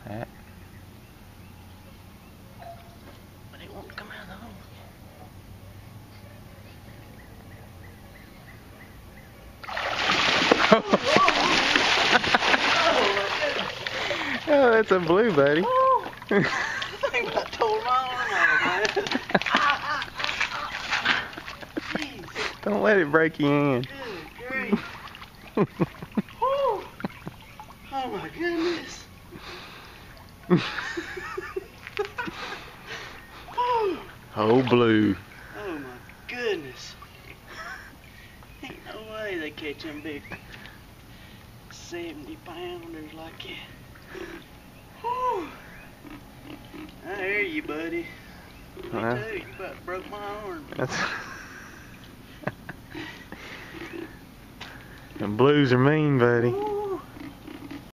That. But it won't come out of the hole. Oh, that's a blue, buddy. Oh, I think about tore my arm off, man. Jeez. Don't let it break your hand. Good grief. Oh my goodness. Oh, blue. Oh my goodness. Ain't no way they catch them big 70-pounders like that. Whew. I hear you, buddy. Me too. You about broke my arm. That's and blues are mean, buddy.